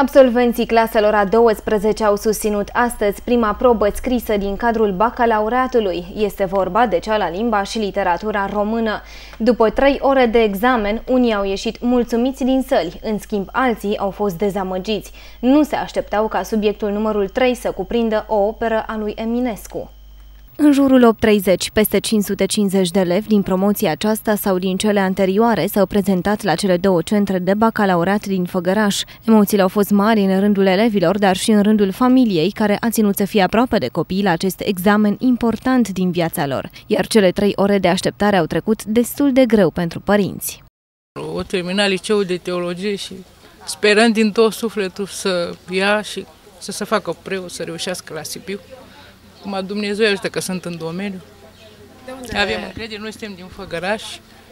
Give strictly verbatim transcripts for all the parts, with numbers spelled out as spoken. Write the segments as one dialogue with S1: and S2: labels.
S1: Absolvenții claselor a douăsprezecea au susținut astăzi prima probă scrisă din cadrul bacalaureatului. Este vorba de cea la limba și literatura română. După trei ore de examen, unii au ieșit mulțumiți din săli, în schimb alții au fost dezamăgiți. Nu se așteptau ca subiectul numărul trei să cuprindă o operă a lui Eminescu. În jurul opt treizeci, peste cinci sute cincizeci de elevi din promoția aceasta sau din cele anterioare s-au prezentat la cele două centre de bacalaureat din Făgăraș. Emoțiile au fost mari în rândul elevilor, dar și în rândul familiei, care a ținut să fie aproape de copii la acest examen important din viața lor. Iar cele trei ore de așteptare au trecut destul de greu pentru părinți.
S2: O terminat liceul de teologie și sperând din tot sufletul să ia și să se facă preot, să reușească la Sibiu. Acum Dumnezeu ajută că sunt în domeniu.
S3: De unde
S2: avem încredere, noi suntem din Făgăraș.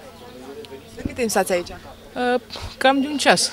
S3: De cât timp stați aici?
S2: Cam de un ceas.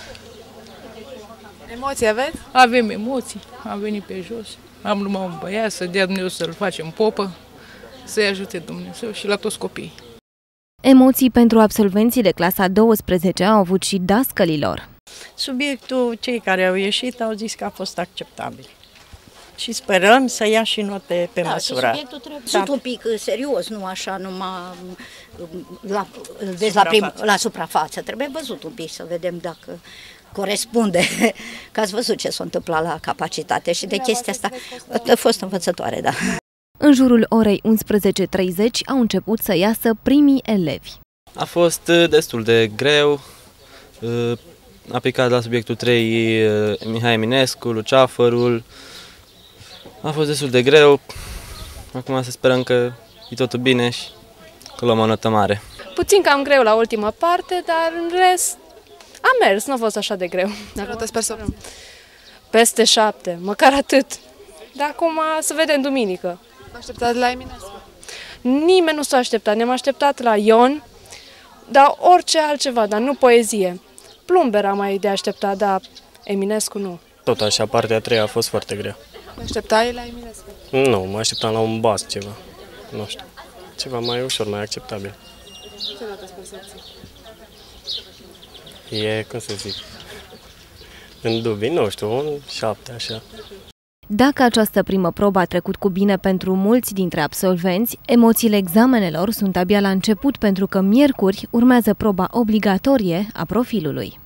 S3: Emoții aveți?
S2: Avem emoții, am venit pe jos, am numai un băiat, să dea Dumnezeu să-l facem popă, să-i ajute Dumnezeu și la toți copiii.
S1: Emoții pentru absolvenții de clasa a douăsprezecea au avut și dascălilor.
S4: Subiectul, cei care au ieșit au zis că a fost acceptabil. Și sperăm să ia și note pe
S5: da,
S4: măsură.
S5: Și subiectul trebuie da. Sunt un pic serios, nu așa numai la, vezi, la, prim, la suprafață. Trebuie văzut un pic să vedem dacă corespunde. Că ați văzut ce s-a întâmplat la capacitate și de chestia asta a fost învățătoare, da.
S1: În jurul orei unsprezece treizeci au început să iasă primii elevi.
S6: A fost destul de greu. A picat la subiectul trei Mihai Eminescu, Luceafărul. A fost destul de greu. Acum să sperăm că e totul bine și că luăm o notă mare.
S7: Puțin cam greu la ultima parte, dar în rest a mers, nu a fost așa de greu.
S3: Notă sper să...
S7: Peste șapte, măcar atât. Dar acum să vedem duminică.
S3: Vă așteptați la Eminescu?
S7: Nimeni nu s-a așteptat. Ne-am așteptat la Ion, dar orice altceva, dar nu poezie. Plumber am mai de așteptat, dar Eminescu nu.
S8: Tot așa, partea a treia a fost foarte grea.
S3: Te așteptai la Eminescu?
S8: Nu, mă așteptam la un bas ceva. Nu știu. Ceva mai ușor, mai acceptabil.
S3: Ce notă sper să obții?
S8: E, cum să zic, în dubii, nu știu, un șapte, așa.
S1: Dacă această primă probă a trecut cu bine pentru mulți dintre absolvenți, emoțiile examenelor sunt abia la început, pentru că miercuri urmează proba obligatorie a profilului.